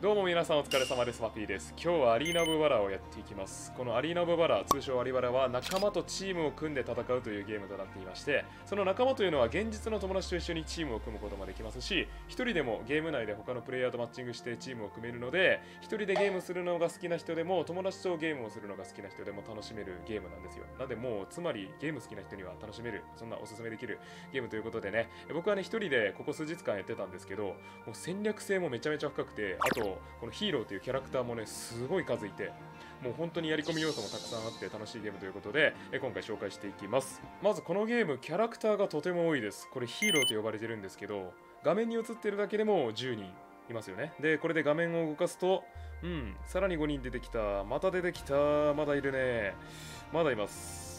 どうも皆さんお疲れ様です。マピーです。今日はアリーナ・オブ・バラをやっていきます。このアリーナ・オブ・バラ、通称アリバラは仲間とチームを組んで戦うというゲームとなっていまして、その仲間というのは現実の友達と一緒にチームを組むこともできますし、一人でもゲーム内で他のプレイヤーとマッチングしてチームを組めるので、一人でゲームするのが好きな人でも友達とゲームをするのが好きな人でも楽しめるゲームなんですよ。なのでもうつまりゲーム好きな人には楽しめる、そんなおすすめできるゲームということでね、僕はね一人でここ数日間やってたんですけど、もう戦略性もめちゃめちゃ深くて、あとこのヒーローというキャラクターもねすごい数いて、もう本当にやり込み要素もたくさんあって楽しいゲームということで今回紹介していきます。まずこのゲームキャラクターがとても多いです。これヒーローと呼ばれてるんですけど、画面に映ってるだけでも10人いますよね。でこれで画面を動かすとさらに5人出てきた、また出てきた、まだいるね、まだいます。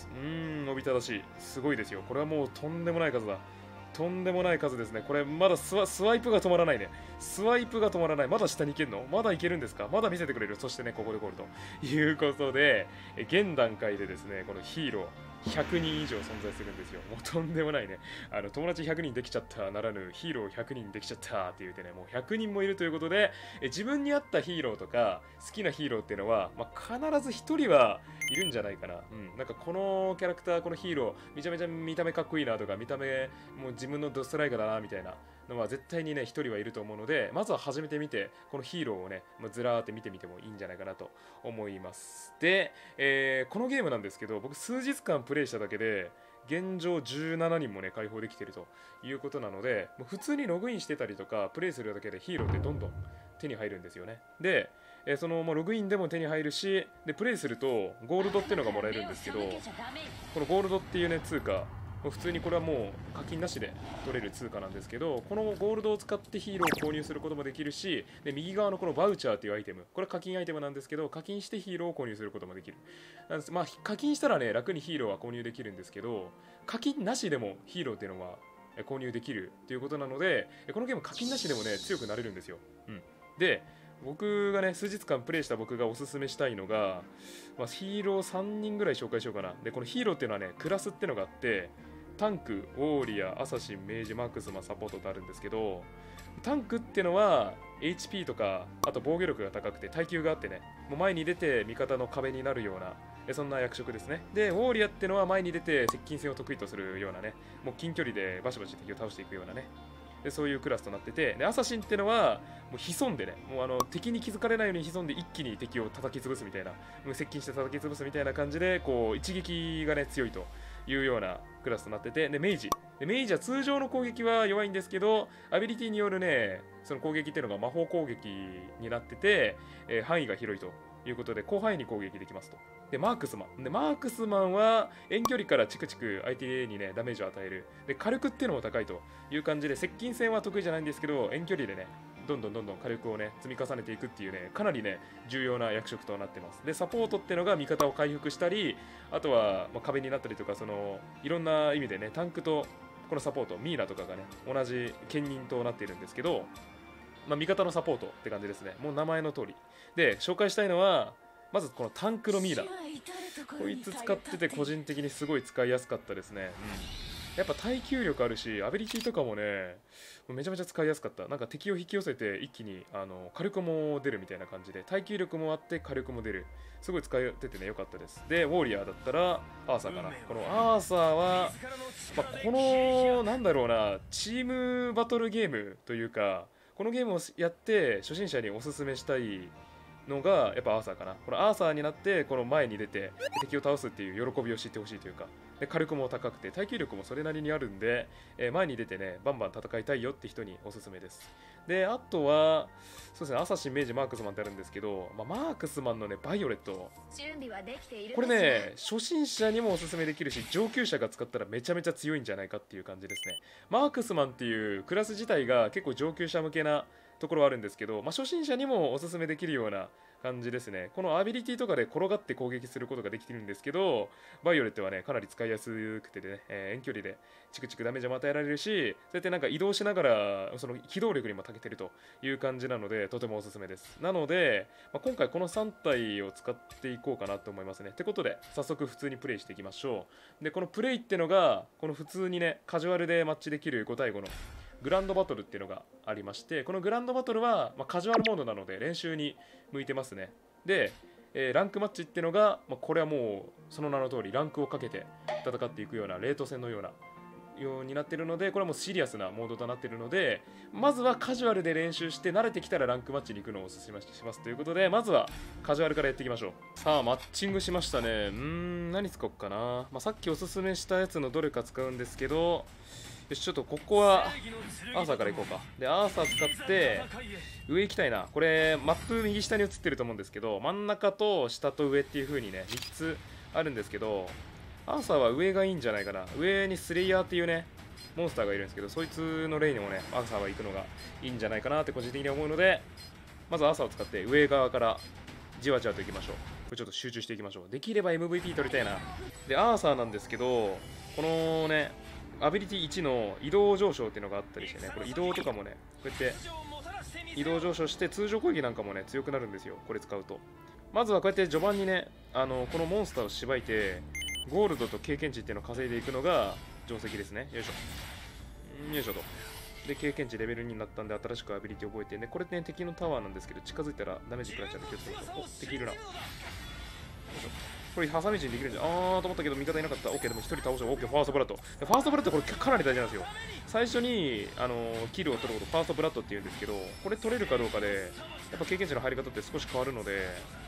おびただしい、すごいですよ。これはもうとんでもない数だ、とんでもない数ですね。これまだスワイプが止まらないね。スワイプが止まらない。まだ下に行けるの？まだ行けるんですか？まだ見せてくれる。そしてね、ここでゴールということで、現段階でですね、このヒーロー100人以上存在するんですよ。もうとんでもないね。友達100人できちゃったならぬ、ヒーロー100人できちゃったって言うてね、もう100人もいるということで、自分に合ったヒーローとか、好きなヒーローっていうのは、必ず1人はいるんじゃないかな。なんかこのキャラクター、このヒーロー、めちゃめちゃ見た目かっこいいなとか、見た目、もう自分のドストライカーだなみたいなのは絶対にね、1人はいると思うので、まずは始めてみて、このヒーローをね、ずらーって見てみてもいいんじゃないかなと思います。で、このゲームなんですけど、僕数日間プレイしただけで、現状17人もね、解放できているということなので、もう普通にログインしてたりとか、プレイするだけでヒーローってどんどん手に入るんですよね。で、そのログインでも手に入るし、でプレイするとゴールドっていうのがもらえるんですけど、このゴールドっていうね通貨、普通にこれはもう課金なしで取れる通貨なんですけど、このゴールドを使ってヒーローを購入することもできるし、で右側のこのバウチャーっていうアイテム、これは課金アイテムなんですけど、課金してヒーローを購入することもできる。なんです、課金したらね楽にヒーローは購入できるんですけど、課金なしでもヒーローっていうのは購入できるということなので、このゲーム課金なしでもね強くなれるんですよ。で僕がね数日間プレイした僕がおすすめしたいのが、ヒーロー3人ぐらい紹介しようかな。でこのヒーローっていうのはねクラスっていうのがあって、タンク、ウォーリア、アサシン、メイジ、マークスマン、サポートとあるんですけど、タンクってのは HP とかあと防御力が高くて耐久があってね、もう前に出て味方の壁になるようなそんな役職ですね。でウォーリアってのは前に出て接近戦を得意とするようなね、もう近距離でバシバシ敵を倒していくようなね、でそういうクラスとなってて、でアサシンってのはもう潜んでね、もう敵に気づかれないように潜んで一気に敵を叩き潰すみたいな、もう接近して叩き潰すみたいな感じでこう一撃がね強いというようなクラスとなってて、でメイジは通常の攻撃は弱いんですけど、アビリティによるねその攻撃っていうのが魔法攻撃になってて、範囲が広いということで広範囲に攻撃できますと。でマークスマンは遠距離からチクチク相手にねダメージを与える。で火力っていうのも高いという感じで、接近戦は得意じゃないんですけど、遠距離でねどんどん火力をね積み重ねていくっていうね、かなりね重要な役職となってます。でサポートっていうのが味方を回復したり、あとは、壁になったりとか、そのいろんな意味でねタンクとこのサポートミイラとかがね同じ兼任となっているんですけど、味方のサポートって感じですね。もう名前の通りで、紹介したいのはまずこのタンクのミイラ、こいつ使ってて個人的にすごい使いやすかったですね。やっぱ耐久力あるし、アビリティとかもねめちゃめちゃ使いやすかった。なんか敵を引き寄せて一気に火力も出るみたいな感じで、耐久力もあって火力も出る、すごい使っててね良かったです。でウォーリアーだったらアーサーかな。このアーサーは、このなんだろうな、チームバトルゲームというか、このゲームをやって初心者におすすめしたいのがやっぱアーサーかな。このアーサーになってこの前に出て敵を倒すっていう喜びを知ってほしいというか、で火力も高くて耐久力もそれなりにあるんで、前に出てねバンバン戦いたいよって人におすすめです。であとはそうですね、アサシン、メイジ、マークスマンってあるんですけど、マークスマンのねバイオレット、これね初心者にもおすすめできるし、上級者が使ったらめちゃめちゃ強いんじゃないかっていう感じですね。マークスマンっていうクラス自体が結構上級者向けなところはあるんですけど、初心者にもおすすめできるような感じですね。このアビリティとかで転がって攻撃することができてるんですけど、バイオレットはねかなり使いやすくてね、遠距離でチクチクダメージも与えられるし、そうやってなんか移動しながらその機動力にも長けてるという感じなので、とてもおすすめです。なので、今回この3体を使っていこうかなと思いますね。ってことで早速普通にプレイしていきましょう。でこのプレイってのがこの普通にねカジュアルでマッチできる5対5のグランドバトルっていうのがありまして、このグランドバトルは、カジュアルモードなので練習に向いてますね。で、ランクマッチっていうのが、これはもうその名の通りランクをかけて戦っていくようなレート戦のようになっているので、これはもうシリアスなモードとなっているので、まずはカジュアルで練習して慣れてきたらランクマッチに行くのをおすすめしますということで、まずはカジュアルからやっていきましょう。さあマッチングしましたね。何使おうかな。さっきおすすめしたやつのどれか使うんですけど、よし、ちょっとここはアーサーからいこうか。でアーサー使って上行きたいな。これマップ右下に映ってると思うんですけど、真ん中と下と上っていう風にね3つあるんですけど、アーサーは上がいいんじゃないかな。上にスレイヤーっていうねモンスターがいるんですけど、そいつのレイにもねアーサーは行くのがいいんじゃないかなって個人的に思うので、まずアーサーを使って上側からじわじわといきましょう。これちょっと集中していきましょう。できれば MVP 取りたいな。でアーサーなんですけど、このねアビリティ1の移動上昇っていうのがあったりしてね、これ移動とかもねこうやって移動上昇して通常攻撃なんかもね強くなるんですよ、これ使うと。まずはこうやって序盤にねこのモンスターをしばいてゴールドと経験値っていうのを稼いでいくのが定石ですね。よいしょよいしょと。で経験値レベル2になったんで新しくアビリティ覚えてね、これね敵のタワーなんですけど、近づいたらダメージ食らっちゃうんで気をつけましょう。お、敵いるな。よいしょ。これ挟み撃ちにできるんじゃん。と思ったけど味方いなかった。 OK でも1人倒した。 OK ファーストブラッド。ファーストブラッドこれかなり大事なんですよ。最初にキルを取ることファーストブラッドっていうんですけど、これ取れるかどうかでやっぱ経験値の入り方って少し変わるので、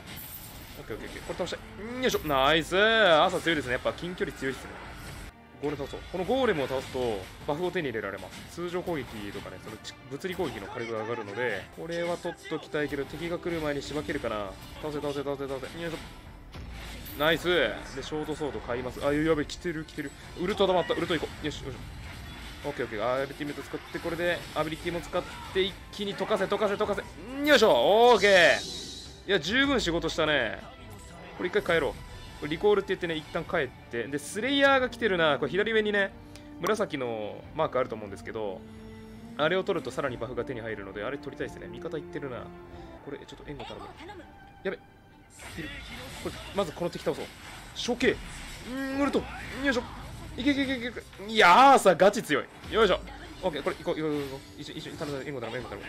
OKOKOK これ倒したい。よいしょ。ナイス。朝強いですね。やっぱ近距離強いですね。ゴーレム倒そう。このゴーレムを倒すとバフを手に入れられます。通常攻撃とかね、その物理攻撃の火力が上がるので、これは取っときたいけど、敵が来る前にしばけるかな。倒せ倒せ倒せ倒せ。よいしょ。ナイス。でショートソード買います。やべ、来てる来てる。ウルト溜まった。ウルト行こう。よしよし。オッケーオッケー。アビリティメート使って、これでアビリティも使って一気に溶かせ溶かせ溶かせ。よいしょ。オーケー。いや十分仕事したね。これ一回帰ろう。これリコールって言ってね、一旦帰って、でスレイヤーが来てるな。これ左上にね紫のマークあると思うんですけど、あれを取るとさらにバフが手に入るので、あれ取りたいですね。味方行ってるな。これちょっと援護頼む。やべいる。これまずこの敵倒そう。処刑。ウルト。よいしょ。いけいけいけいけ。いやーさガチ強い。よいしょ。オッケー、これ行こう行こう行こう。一緒に頼む。援護頼む援護頼む。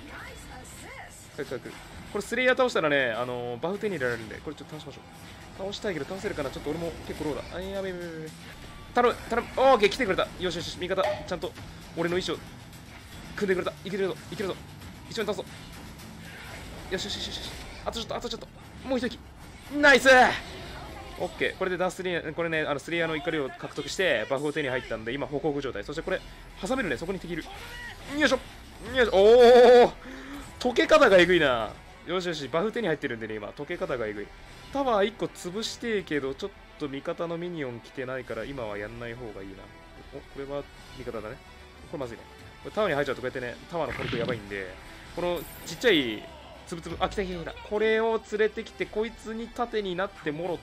これスレイヤー倒したらねバフ手に入れられるんで、これちょっと倒しましょう。倒したいけど倒せるかな。ちょっと俺も結構ローだ。やべやべやべ。頼む頼む。オーケー、来てくれた。よしよしよし。味方ちゃんと俺の意思を組んでくれた。いけるぞいけるぞ。一緒に倒そう。よしよしよしよし。あとちょっとあとちょっと。もう一息。ナイス。オッケー。これでダースリーこれねスレイヤーの怒りを獲得してバフを手に入ったんで、今ホクホク状態。そしてこれ挟めるね。そこに敵いる。よいしょよいしょ。おお溶け方がえぐいな。よしよし。バフ手に入ってるんでね、今溶け方がえぐい。タワー1個潰してけど、ちょっと味方のミニオン来てないから今はやんない方がいいな。お、これは味方だね。これまずいね。これタワーに入っちゃうとこうやってね、タワーの火力やばいんで、このちっちゃいつぶつぶ、来た来た来た。これを連れてきて、こいつに盾になってもろって、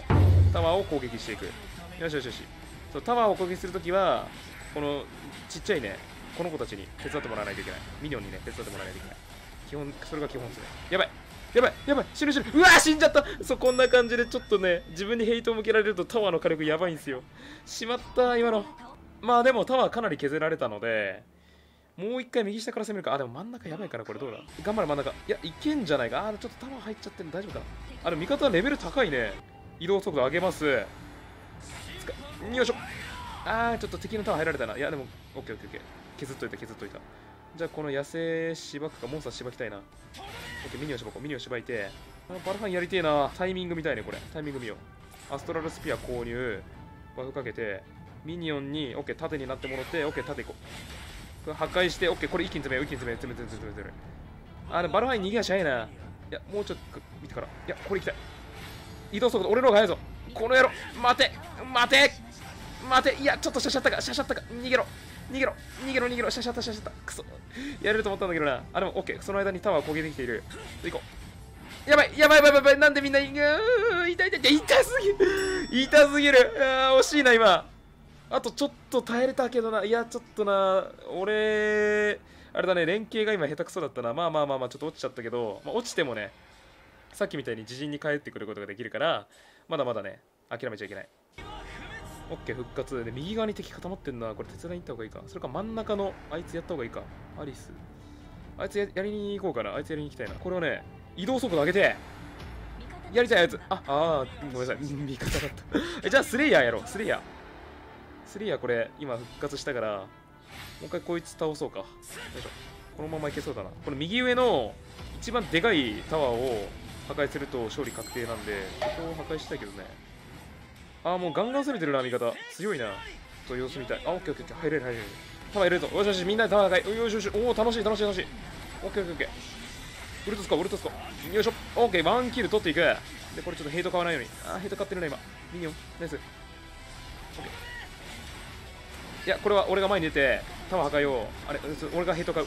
タワーを攻撃していく。よしよしよし。そう、タワーを攻撃するときは、このちっちゃいね、この子たちに手伝ってもらわないといけない。ミニオンにね、手伝ってもらわないといけない。基本、それが基本ですね。やばいやばいやばい、死ぬ死ぬ。うわー、死んじゃった。そう、こんな感じでちょっとね、自分にヘイトを向けられるとタワーの火力やばいんですよ。しまった、今の。まあでもタワーかなり削られたので、もう一回右下から攻めるか。でも真ん中やばいから、これどうだ。頑張れ真ん中。いや、いけんじゃないか。ちょっとタワー入っちゃってる。大丈夫かな。でも味方はレベル高いね。移動速度上げます。よいしょ。ちょっと敵のタワー入られたな。いや、でも、オッケーオッケーオッケー。削っといた、削っといた。じゃあ、この野生しばくか、モンスターしばきたいな。オッケー、ミニオンしばこう。ミニオンしばいて。バルファンやりてえな。タイミングみたいね、これ。タイミング見よう。アストラルスピア購入。バフかけて、ミニオンに、オッケー、縦になってもらって、オッケー、縦行こう。これ破壊して、オッケー、これ一気に詰め、一気に詰め、詰め、詰め、詰め。バルファン逃げ足早いな。いや、もうちょっと見てから。いや、これ行きたい。移動速度、俺の方が速いぞ。この野郎、待て待て待て。いや、ちょっとシャシャったか、シャシャったか。逃げろ逃げろ逃げろ逃げろ。シャシャったシャシャった。クソ。やれると思ったんだけどな。でも、オッケー。その間にタワー攻撃できている。行こう。やばいやばいやばいやばい。なんでみんな、痛い痛い痛い。痛すぎる痛すぎる。惜しいな、今。あとちょっと耐えれたけどな。いや、ちょっとな。俺、あれだね、連携が今下手くそだったな。まあ、ちょっと落ちちゃったけど、落ちてもね、さっきみたいに自陣に帰ってくることができるから、まだまだね、諦めちゃいけない。 オッケー、復活で右側に敵固まってんな。これ手伝いに行った方がいいか。それか真ん中のあいつやった方がいいか。アリスあいつ やりに行こうかな。あいつやりに行きたいな。これをね、移動速度上げてやりたいやつ。ごめんなさい、味方だったじゃあスレイヤーやろう。スレイヤーこれ今復活したから、もう一回こいつ倒そうか。よいしょ。このままいけそうだな。この右上の一番でかいタワーを破壊すると勝利確定なんで、ここを破壊したいけどね。もうガンガン攻めてるな、味方。強いな。と様子見たい。オッケーオッケー、入れる。タワー入れるぞ。よしよし、みんなでタワー破壊。よしよし、おお、楽しい。オッケーオッケーオッケー。ウルトスコ。よいしょ。オッケー、ワンキル取っていく。で、これちょっとヘイト買わないように。ヘイト買ってるな、今。ミニオン。ナイス。オッケー。いや、これは俺が前に出て、タワー破壊を。俺がヘイト買って、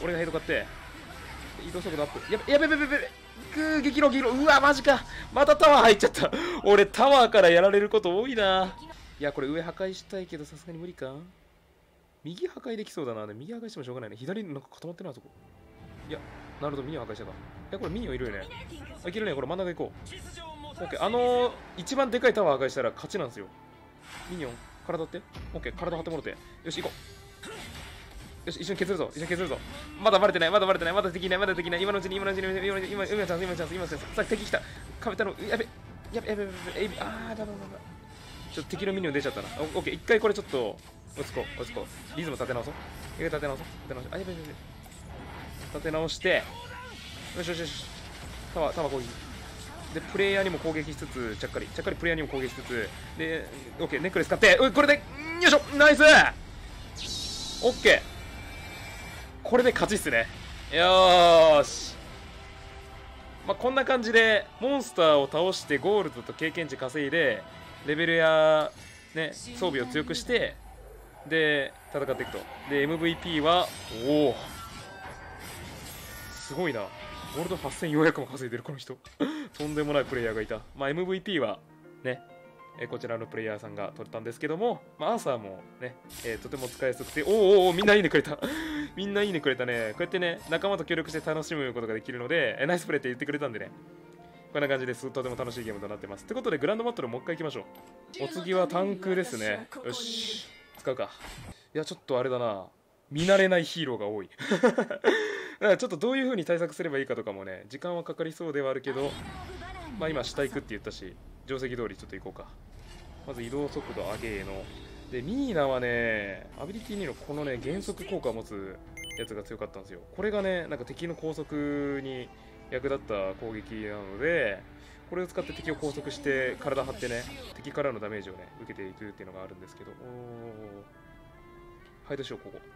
移動速度アップ。やべ。激怒。うわ、マジか。またタワー入っちゃった。俺、タワーからやられること多いな。いや、これ上破壊したいけど、さすがに無理か。右破壊できそうだな。右破壊してもしょうがないね。左なんか固まってるな、そこ。いや、なるほど、ミニオン破壊したか。いや、これミニオンいるよね。いけるね。これ真ん中行こう。オッケー。一番でかいタワー破壊したら勝ちなんですよ。ミニオン、体張って。オッケー、体張ってもろて。よし、行こう。よし、一緒に削るぞ。まだバレてない。まだできない。今のうちに。今チャンス。さあ、敵来た。壁太郎、やべ。だ。ちょっと敵のミニオン出ちゃったな。オッケー、一回これちょっと、落ち着こう。リズム立て直そう。立て直そう。やべ。立て直して、よし。タワー攻撃。で、プレイヤーにも攻撃しつつ、ちゃっかりプレイヤーにも攻撃しつつ、で、オッケー、ネックレス使って、これで、よいしょ、ナイス。オッケー。これで勝ちっすね。よーし。こんな感じでモンスターを倒してゴールドと経験値稼いでレベルや、ね、装備を強くしてで戦っていくと。で MVP はすごいな。ゴールド8400も稼いでるこの人とんでもないプレイヤーがいた。MVP はねこちらのプレイヤーさんが取ったんですけども、アーサーもね、とても使いやすくて、みんないいねくれた。みんないいねくれたね。こうやってね、仲間と協力して楽しむことができるので、ナイスプレーって言ってくれたんでね、こんな感じです。とても楽しいゲームとなってます。ということで、グランドバトルもう一回行きましょう。お次はタンクですね。よし、使うか。いや、ちょっとあれだな。見慣れないヒーローが多い。だからちょっとどういう風に対策すればいいかとかもね、時間はかかりそうではあるけど、今下行くって言ったし、定石通りちょっと行こうか。まず移動速度上げの。で、ミーナはね、アビリティ2のこのね、減速効果を持つやつが強かったんですよ。これがね、なんか敵の高速に役立った攻撃なので、これを使って敵を拘束して体張ってね、敵からのダメージをね、受けていくっていうのがあるんですけど、ハイドしよう、ここ。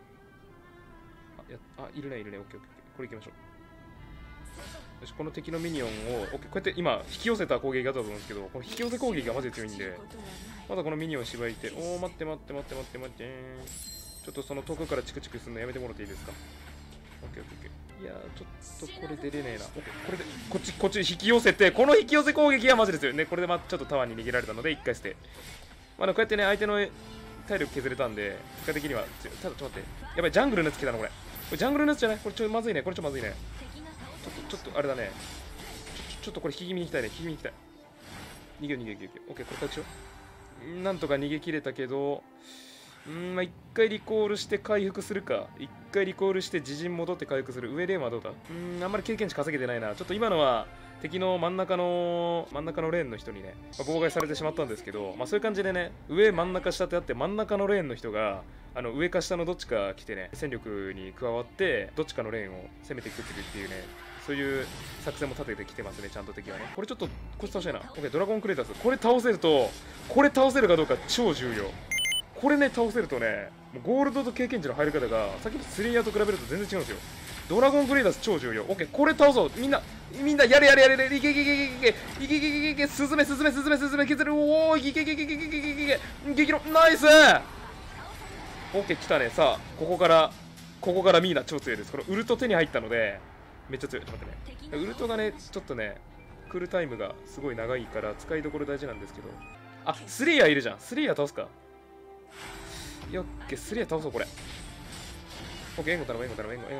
いるね、オッケーオッケー。これ行きましょう。よし、この敵のミニオンを、こうやって今、引き寄せた攻撃があったと思うんですけど、この引き寄せ攻撃がマジで強いんで、まだこのミニオンしばいて、待って。ちょっとその遠くからチクチクするのやめてもらっていいですか。オッケー。いやー、ちょっとこれ出れねえな。オッケー、これで、こっち引き寄せて、この引き寄せ攻撃がマジですよね。これでちょっとタワーに逃げられたので、一回捨て。こうやってね、相手の体力削れたんで、結果的には強い。ただ、ちょっと待って。やばい、ジャングルのやつ来たな、これ。これジャングルのやつじゃない？これまずいね。ちょっとまずいね。ちょっとあれだね。ちょっとこれ引き気味に行きたいね。逃げる。オッケー、これ回復しよう。なんとか逃げ切れたけど、一回リコールして回復するか。一回リコールして自陣戻って回復する。上レーンはどうだ？あんまり経験値稼げてないな。ちょっと今のは敵の真ん中のレーンの人にね、妨害されてしまったんですけど、そういう感じでね、上真ん中下ってあって真ん中のレーンの人が上か下のどっちか来てね、戦力に加わってどっちかのレーンを攻めていくっていうね、そういう作戦も立ててきてますね、ちゃんと敵はね。これちょっとこいつ倒したいな。オッケー、ドラゴンクレーターズ。これ倒せるかどうか超重要。これね、倒せるとね、もうゴールドと経験値の入り方がさっきのスレイヤーと比べると全然違うんですよ。ドラゴンクレーターズ超重要。オッケー、これ倒そう。みんなやれ。いけ。スズメ削る。おー、いけ。激怒、ナイス。オッケー、来たね。さあ、ここからミーナ超強いです。このウルト手に入ったので、めっちゃ強い。ちょっと待ってね。ウルトがね、ちょっとね、クールタイムがすごい長いから使いどころ大事なんですけど。スレイヤーいるじゃん。スレイヤー倒すか。よっけ、スレイヤー倒そう、これ。オッケー、援護頼む。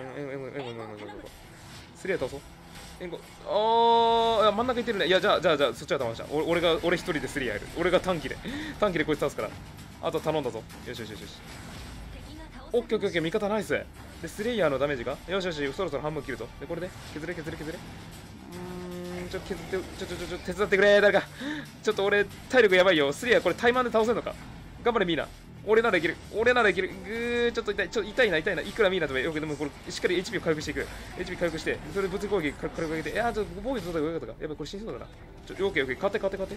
スレイヤー倒そう。援護。真ん中いってるね。いや、じゃあ、そっちは倒した。俺一人でスレイヤーやる。俺が短期でこいつ倒すから。 あと頼んだぞ。よしよしよしよし。オッケーオッケーオッケー、味方ナイス。で、スレイヤーのダメージがよしよし、そろそろ半分切るぞ。で、これで削れ削れ削れ。ちょっと削って、手伝ってくれ、誰か。ちょっと俺、体力やばいよ。スレイヤーこれタイマーで倒せるのか。頑張れ、ミーナ。俺ならいける。俺ならいける。ちょっと痛い。痛いな、痛いな。いくらミーナともよく、でもこれ、しっかり HP を回復していく。HP 回復して、それで物理攻撃軽く上げて。いや、ちょっと防御取った方がよかったか。やばい、これ死にそうだな。オッケーオッケー。勝って。ナイス。勝って。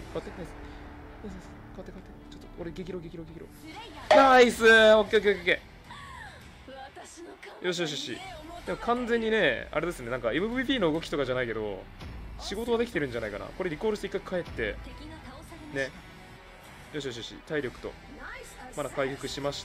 ちょっと、俺、激ロ。ナイス。オッケーオッケーオッケー。よしよしよし。でも完全にね、あれですね、なんか MVP の動きとかじゃないけど、仕事はできてるんじゃないかな。これリコールして一回帰って、ね。よしよしよし、体力と、まだ回復しまして、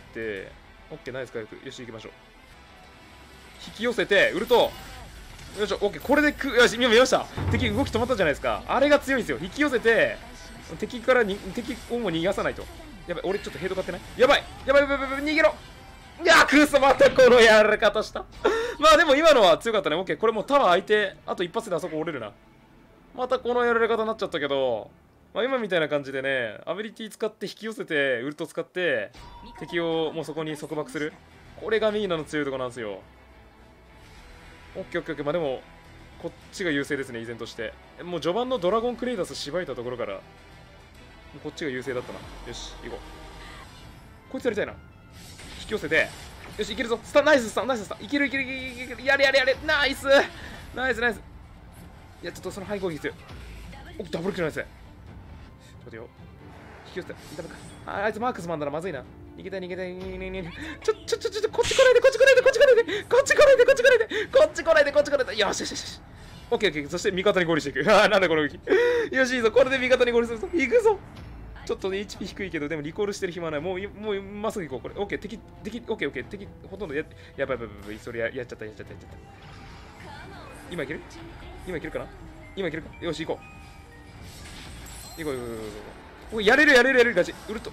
オッケー、ナイス回復。よし、行きましょう。引き寄せて、ウルト。よいしょ、オッケー、これでよし、今見ました。敵動き止まったじゃないですか。あれが強いんですよ。引き寄せて、敵をも逃がさないと。やばい、俺ちょっとヘイド買ってない。やばい、逃げろ。いや、クソ、またこのやられ方した。まあでも今のは強かったね。オッケー、これもうタワー開いて、あと一発であそこ折れるな。またこのやられ方になっちゃったけど、まあ、今みたいな感じでね、アビリティ使って引き寄せて、ウルト使って、敵をもうそこに束縛する。これがミーナの強いところなんですよ。オッケーオッケーオッケー。まあでも、こっちが優勢ですね、依然として。もう序盤のドラゴンクレイダスしばいたところから、こっちが優勢だったな。よし、行こう。こいつやりたいな。引き寄せて、よし、いけるぞ。ナイススタン。いける。やれ。ナイス。いや、ちょっとその背後撃必要。お、ダブルキルナイス。ちょっと待てよ。引き寄せて、ダメか。あいつマークスマンだな、まずいな。逃げたい。ちょ、こっち来ないで。よし。オッケー。そして味方にゴールしていく。なんだこの動き。よし、いいぞ。これで味方にゴールするぞ。行くぞ。ちょっとね、HP 低いけど、でもリコールしてる暇はない。もうまっすぐ行こう。これ、オッケー、敵、オッケー、敵、ほとんどやばい。それやっちゃった。今いけるかな。よし、行こう。やれる、ガチ。ウルト。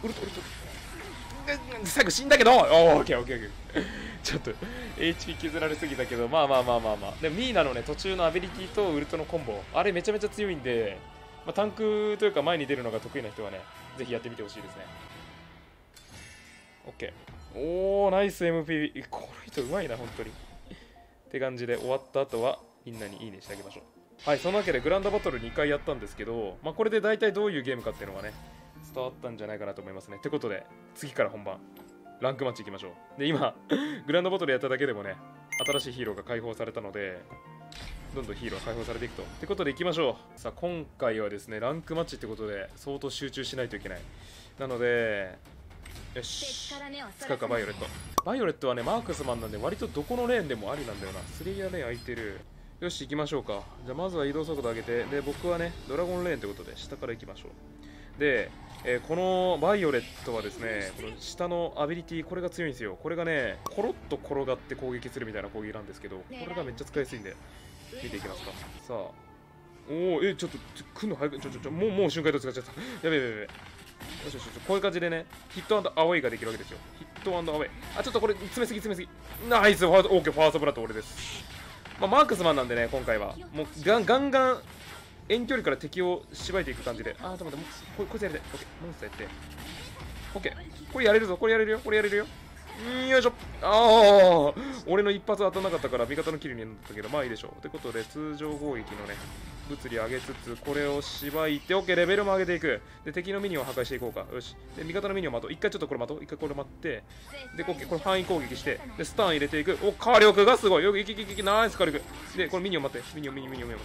最後死んだけど、オッケー。ちょっと、HP 削られすぎたけど、まあ。でも、ミーナのね、途中のアビリティとウルトのコンボ、あれめちゃめちゃ強いんで、まあ、タンクというか前に出るのが得意な人はね、ぜひやってみてほしいですね。OK。おー、ナイス MVP。この人うまいな、本当に。って感じで終わった後は、みんなにいいねしてあげましょう。はい、そのわけでグランドバトル2回やったんですけど、まあ、これで大体どういうゲームかっていうのがね、伝わったんじゃないかなと思いますね。ってことで、次から本番、ランクマッチいきましょう。で、今、グランドバトルやっただけでもね、新しいヒーローが解放されたので、どんどんヒーロー解放されていくと。ってことでいきましょう。さあ、今回はですね、ランクマッチってことで、相当集中しないといけない。なので、よし、使うか、バイオレット。バイオレットはね、マークスマンなんで、割とどこのレーンでもありなんだよな。スレイヤーレーン空いてる。よし、行きましょうか。じゃあ、まずは移動速度上げて、で、僕はね、ドラゴンレーンってことで、下から行きましょう。で、このバイオレットはですね、この下のアビリティ、これが強いんですよ。これがね、コロッと転がって攻撃するみたいな攻撃なんですけど、これがめっちゃ使いやすいんで、見ていきますか。さあ。おお、ちょっと、来んの早く、もう瞬間移動使っちゃった。やべ。よし、こういう感じでね、ヒット&アウェイができるわけですよ。ヒット&アウェイ。あ、ちょっとこれ、詰めすぎ。ナイス、オーケー、ファーストブラッド俺です。まあ、マークスマンなんでね、今回は。もう、ガンガン、遠距離から敵を縛いていく感じで。あ、ちょっと待って、こいつやりたい。オッケー、モンスターやって。オッケー、これやれるぞ、これやれるよ。よいしょ。ああ、俺の一発当たらなかったから味方のキルになったけど、まあいいでしょう。ってことで、通常攻撃のね、物理上げつつ、これを縛いて、OK、レベルも上げていく。で、敵のミニオンを破壊していこうか。よし。で、味方のミニオンを待とう。一回ちょっとこれ待とう。一回これ待って、で、OK、これ範囲攻撃して、で、スタン入れていく。お、火力がすごい。よく、ナイス火力。で、これミニオン待って。ミニオン待って。待って、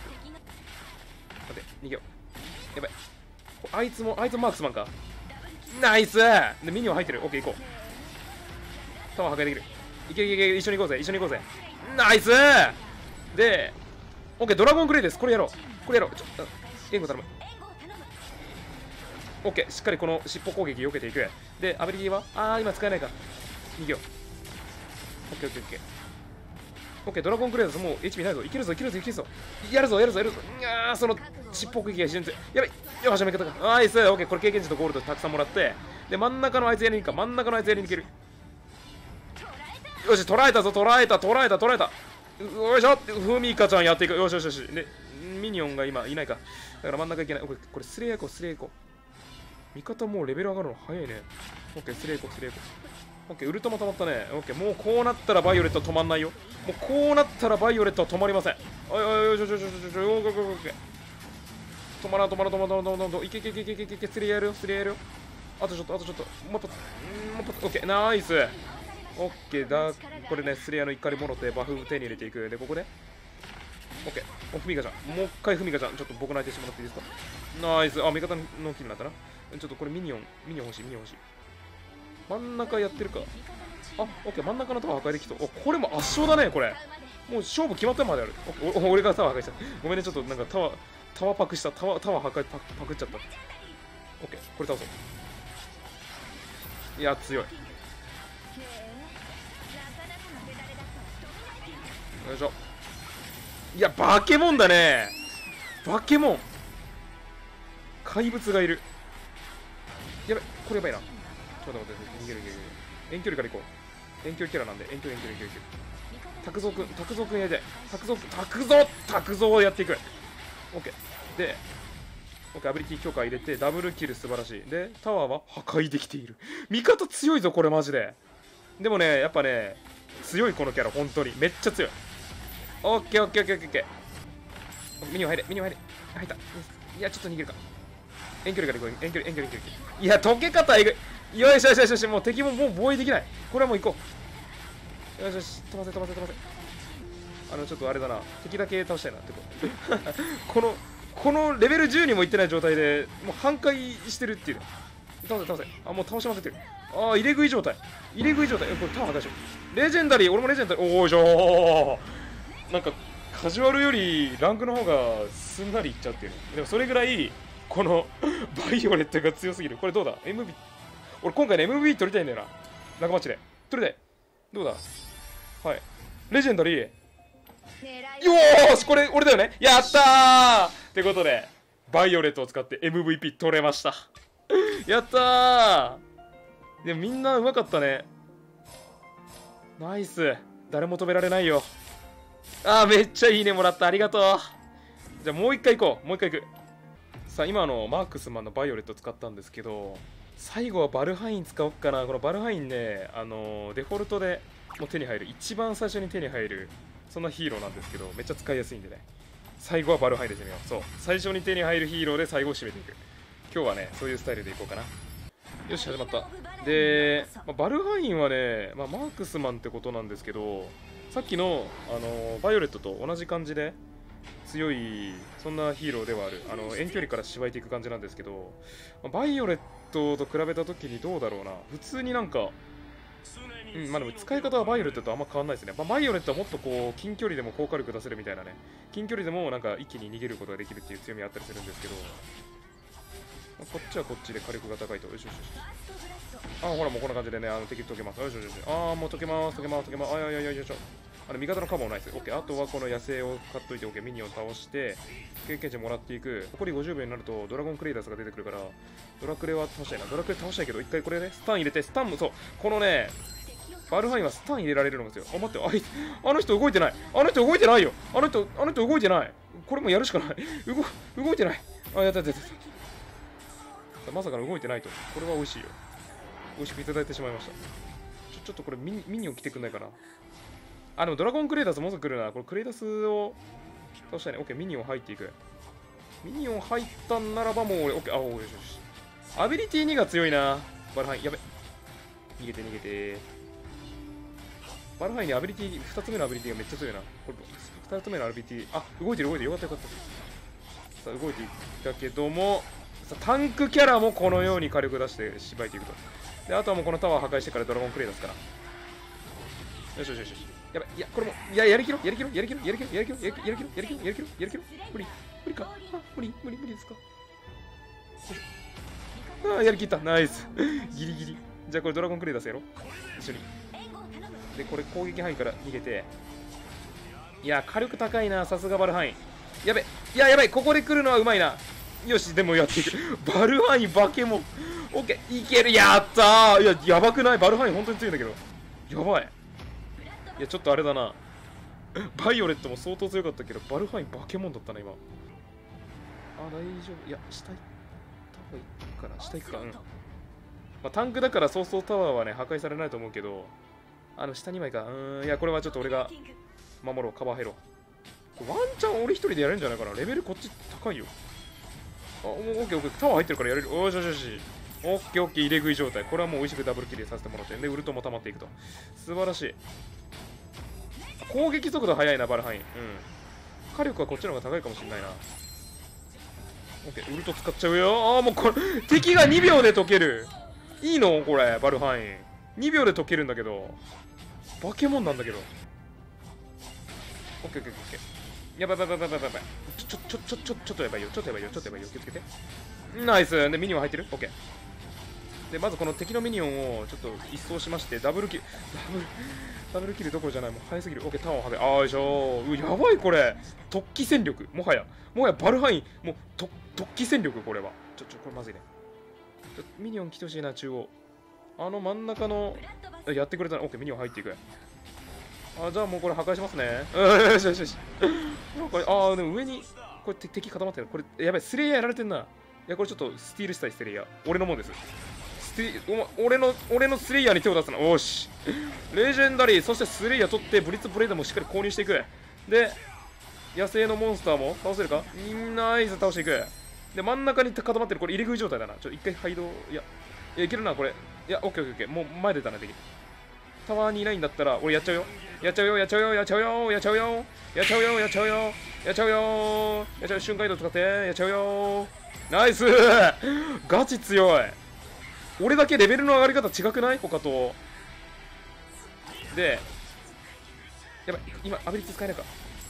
逃げよう。やばい。あいつもマークスマンか。ナイス。で、ミニオン入ってる。OK、行こう。タワー破壊できる。いけ、一緒に行こうぜ。ナイス。で、OK、ドラゴングレイです。これやろう。援護頼む。OK、しっかりこの尻尾攻撃避けていく。で、アビリティは今使えないか。逃げよう。OK、ドラゴングレイです。もう HP ないぞ。いけるぞ。やるぞ。その尻尾攻撃が非常に強い。やばい。よし、味方か。ナイス。OK、これ経験値とゴールドたくさんもらって、で、真ん中のあいつやりに行くか。よし、捉えた。よいしょ。フミカちゃんやっていく。よし。で、ミニオンが今いないか。だから真ん中いけない。これスレイヤー行こう。 味方もうレベル上がるの早いね。オッケー、スレイコ、スレイコ。オッケー、ウルトマ溜まったね。オッケー、もうこうなったらバイオレットは止まんないよ。もうこうなったらバイオレットは止まりません。おいおいおい、オッケー、止まらん、止まらん、止まらん、止まらん、止まらん、いけいけいけいけいけいけ、スレイやるよ、スレイやるよ。あとちょっと、あとちょっと、もう一発、もう一発、オッケー、ナイス。オッケーだ、これね、スレイヤーの怒りもろてバフ手に入れていく。で、ここで、オッケー、フミカちゃん、もう一回フミカちゃん、ちょっと僕内定してもらっていいですか。ナイス。あ、味方のキルになったな。ちょっとこれミニオン欲しい、ミニオン欲しい。真ん中やってるか。あ、オッケー、真ん中のタワー破壊できそう。お、これも圧勝だね、これ。もう勝負決まったまである。俺がタワー破壊した。ごめんね、ちょっとなんかタワーパクした。タワー破壊パクっちゃった。オッケー、これ倒そう。いや、強い。よいしょ。いや、バケモンだね。バケモン。怪物がいる。やべ、これやばいな。ちょっと待って、逃げる。遠距離から行こう。遠距離キャラなんで、遠距離。拓蔵くんやりたい。拓蔵をやっていく。オッケー。で、オッケー、アビリティ強化入れて、ダブルキル素晴らしい。で、タワーは破壊できている。味方強いぞ、これマジで。でもね、やっぱね、強いこのキャラ、本当に。めっちゃ強い。オッケー。ミニオン入れ。入った。いや、ちょっと逃げるか。遠距離から行こう。遠距離。いや、溶け方えぐい。よし。もう敵ももう防衛できない。これはもう行こう。よし。飛ばせ。ちょっとあれだな。敵だけ倒したいなってこのレベル10にもいってない状態で、もう半壊してるっていう。倒せ。あ、もう倒しまくってる。ああ、入れ食い状態。これタワー破壊しよう。レジェンダリー、俺もレジェンダリー。おーしょー。なんか、カジュアルよりランクの方がすんなりいっちゃってる。でもそれぐらい、このバイオレットが強すぎる。これどうだ ?MV。俺今回ね、MV 取りたいんだよな。仲間ちで。取りたい。どうだはい。レジェンダリー。よーしこれ俺だよねやったーってことで、バイオレットを使って MVP 取れました。やったー。でもみんなうまかったね。ナイス。誰も止められないよ。あーめっちゃいいねもらった。ありがとう。じゃあもう一回行こう。もう一回行く。さあ今のマークスマンのバイオレット使ったんですけど、最後はバルハイン使おうかな。このバルハインね、デフォルトでもう手に入る、一番最初に手に入るそんなヒーローなんですけど、めっちゃ使いやすいんでね、最後はバルハインで攻めよう。そう、最初に手に入るヒーローで最後を締めていく。今日はねそういうスタイルでいこうかな。よし始まった。で、バルハインはね、マークスマンってことなんですけど、さっきの、バイオレットと同じ感じで強い、そんなヒーローではある。遠距離からしばいていく感じなんですけど、バイオレットと比べた時にどうだろうな。普通になんか、でも使い方はバイオレットとあんま変わんないですね。バイオレットはもっとこう近距離でも効果力出せるみたいなね、近距離でもなんか一気に逃げることができるっていう強みあったりするんですけど、こっちはこっちで火力が高いと。よし。あ、ほらもうこんな感じでね、敵解けます。よし。ああ、もう解けます。あ、よいしょ。味方のカバーもないです。オッケー。あとはこの野生を買っといて、オッケー。ミニオン倒して、経験値もらっていく。残り50秒になるとドラゴンクレイダースが出てくるから、ドラクレは倒したいな。ドラクレ倒したいけど、一回これね、スタン入れて、スタンもそう、このね、バルハインはスタン入れられるんですよ。あ、待って、あの人動いてない。あの人動いてないよ。あの人動いてない。これもやるしかない。動いてない。あ、やった。まさかの動いてないと。これは美味しいよ。美味しくいただいてしまいました。ちょっとこれミニオン来てくんないかな。あ、でもドラゴンクレイダースもうすぐ来るな。これクレイダースを倒したいね。オッケー、ミニオン入っていく。ミニオン入ったんならばもう俺、オッケー、よし。アビリティ2が強いな。バルハイン、やべ。逃げて。バルハインにアビリティ、2つ目のアビリティがめっちゃ強いな。これ、2つ目のアビリティ、あ、動いてる。よかった。さあ、動いていったけども、タンクキャラもこのように火力出してしばいていくと。で、あとはもうこのタワー破壊してからドラゴンクレイ出すから。よし。やばい。いや、これも、やりきろ。無理か。無理ですか。ああ、やりきった。ナイス。ギリギリ。じゃあこれドラゴンクレイ出せやろ。一緒に。で、これ攻撃範囲から逃げて。いや、火力高いな。さすがバルハイン。やばい。ここで来るのはうまいな。よし、でもやっていく。バルハイン、バケモン。オッケー、いける。やったー。いや、やばくない？バルハイン本当に強いんだけど。やばい。いや、ちょっとあれだな。バイオレットも相当強かったけど、バルハイン、バケモンだったな、今。あ、大丈夫。いや、下行った行くかな、下行くか。うん。まあ、タンクだからそうそうタワーはね、破壊されないと思うけど、下2枚か。いや、これはちょっと俺が守ろう、カバー入ろう。ワンチャン俺一人でやれるんじゃないかな。レベルこっち高いよ。もうオッケーオッケー。タワー入ってるからやれる。おーしよしよし。オッケーオッケー、入れ食い状態。これはもう美味しくダブルキルさせてもらって。で、ウルトも溜まっていくと。素晴らしい。攻撃速度速いな、バルハイン。うん。火力はこっちの方が高いかもしれないな。オッケー、ウルト使っちゃうよ。もうこれ、敵が2秒で解ける。いいのこれ、バルハイン。2秒で解けるんだけど。化け物なんだけど。オッケーオッケーオッケー。やばいやばいやばいやばいやばい。ちょっとやばいよ。ちょっとやばいよ。ちょっとやばいよ。気をつけて。ナイス。で、ミニオン入ってる？オッケー。で、まずこの敵のミニオンをちょっと一掃しまして、ダブルキルどころじゃない。もう早すぎる。オッケー、ターンをはめ。よいしょー。やばいこれ。突起戦力。もはやバルハイン。もう、突起戦力、これは。これまずいね。ミニオン来てほしいな、中央。真ん中の、やってくれたな。オッケー、ミニオン入っていく。じゃあもうこれ破壊しますね。よしよしよし。でも上に、これ敵固まってる。これ、やばい、スレイヤーやられてんな。いや、これちょっとスティールしたい、スレイヤー。俺のもんです。俺のスレイヤーに手を出すな。おし。レジェンダリー、そしてスレイヤー取って、ブリッツブレードもしっかり購入していく。で、野生のモンスターも倒せるか？ナイス、倒していく。で、真ん中に固まってる。これ入れ食い状態だな。一回配動。いけるな、これ。いや、オッケーオッケー。もう前出たな、敵。タワーにいないんだったら、俺やっちゃうよ。瞬間移動使って、やっちゃうよ。ナイスガチ強い。俺だけレベルの上がり方違くない？他と。で、やばい、今、アビリティ使えないか。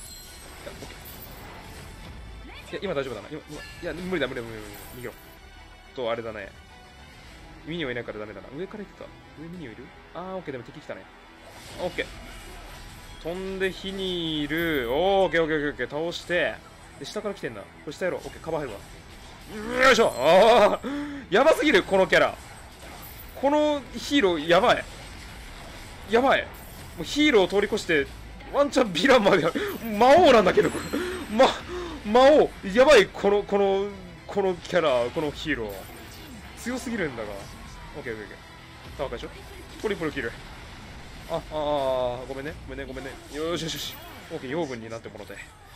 いや、今大丈夫だな。いや、無理だ。逃げろ。あれだね。ミニオンいないからダメだな。上から行くか。上ミニオンいる？オッケー、でも敵来たね。オッケー。飛んで火にいる。オッケー。倒して。で、下から来てんな。これ下やろう。オッケー、カバー入るわ。よいしょ。やばすぎる、このキャラ。このヒーロー、やばい。もうヒーローを通り越して、ワンチャンヴィランまで魔王なんだけど、魔王。やばい、このキャラ、このヒーロー。強すぎるんだが。オッケー。タワー解消。トリプルキル。ごめんね。よし。オッケー、養分になってもらって。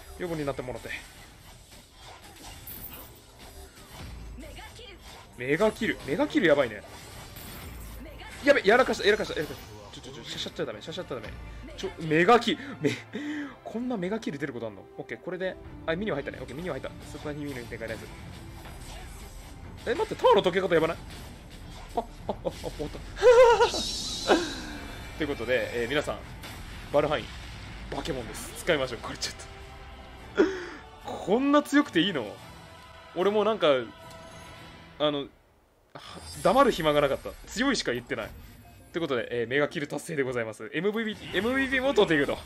メガキルやばいね。やべ、やらかした。しゃしゃっちゃダメ。メガキル。こんなメガキル出ることあんの？オッケー、これで、ミニオン入ったね。オッケー、ミニオン入った。スーパーヒミニオン展開のやつ。待って、タワーの溶け方やばない？終わった。ということで、皆さん、バルハイン、バケモンです。使いましょう。これちょっとこんな強くていいの？俺もなんか、黙る暇がなかった。強いしか言ってない。ということで、メガキル達成でございます。MVP も取っていくと。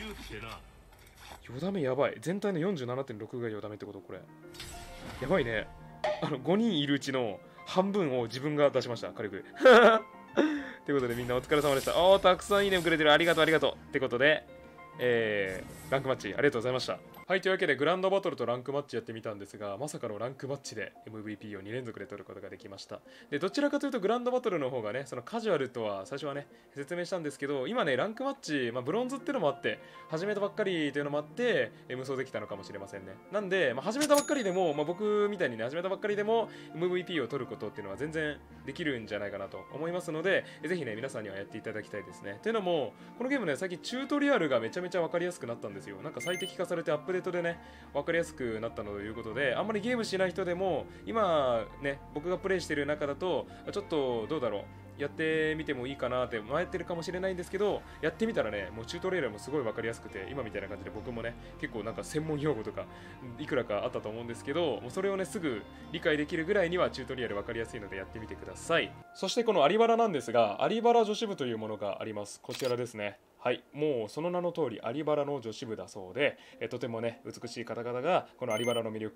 よだめやばい。全体の 47.6 がよだめってこと？これ。やばいね。5人いるうちの半分を自分が出しました。軽く。ということでみんなお疲れ様でした。たくさんいいねをくれてる。ありがとう。ってことで、ランクマッチありがとうございました。はい、というわけでグランドバトルとランクマッチやってみたんですが、まさかのランクマッチで MVP を2連続で取ることができました。で、どちらかというとグランドバトルの方がね、そのカジュアルとは最初はね、説明したんですけど、今ね、ランクマッチ、ブロンズっていうのもあって、始めたばっかりというのもあって、無双できたのかもしれませんね。なんで、始めたばっかりでも、僕みたいにね、始めたばっかりでも MVP を取ることっていうのは全然できるんじゃないかなと思いますので、ぜひね、皆さんにはやっていただきたいですね。というのも、このゲームね、最近チュートリアルがめちゃめちゃ分かりやすくなったんですよ。なんか最適化されてアップデートでね、分かりやすくなったのということで、あんまりゲームしない人でも今ね、僕がプレイしてる中だとちょっとどうだろう、やってみてもいいかなって迷ってるかもしれないんですけど、やってみたらね、もうチュートリアルもすごい分かりやすくて、今みたいな感じで僕もね、結構なんか専門用語とかいくらかあったと思うんですけど、もうそれをね、すぐ理解できるぐらいにはチュートリアル分かりやすいのでやってみてください。そしてこのアリバラなんですが、アリバラ女子部というものがあります。こちらですね。はい、もうその名の通りアリバラの女子部だそうで、とてもね美しい方々がこのアリバラの魅力を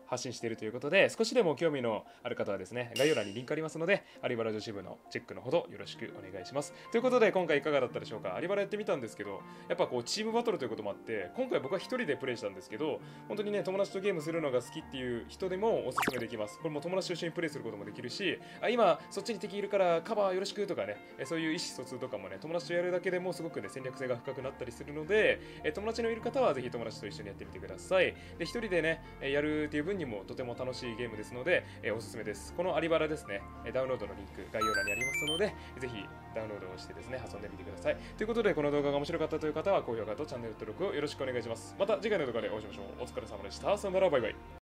発信しているということで、少しでも興味のある方はですね、概要欄にリンクありますので、アリバラ女子部のチェックのほどよろしくお願いします。ということで、今回いかがだったでしょうか。アリバラやってみたんですけど、やっぱこうチームバトルということもあって、今回僕は一人でプレイしたんですけど、本当にね、友達とゲームするのが好きっていう人でもおすすめできます。これも友達と一緒にプレイすることもできるし、今そっちに敵いるからカバーよろしくとかね、そういう意思疎通とかもね、友達とやるだけでもすごくね、戦略性が深くなったりするので、友達のいる方はぜひ友達と一緒にやってみてください。で、一人でね、やるっていう分にもとても楽しいゲームですので、おすすめです。このアリバラですね、ダウンロードのリンク概要欄にありますので、ぜひダウンロードをしてですね、遊んでみてください。ということで、この動画が面白かったという方は高評価とチャンネル登録をよろしくお願いします。また次回の動画でお会いしましょう。お疲れ様でした。さよなら、バイバイ。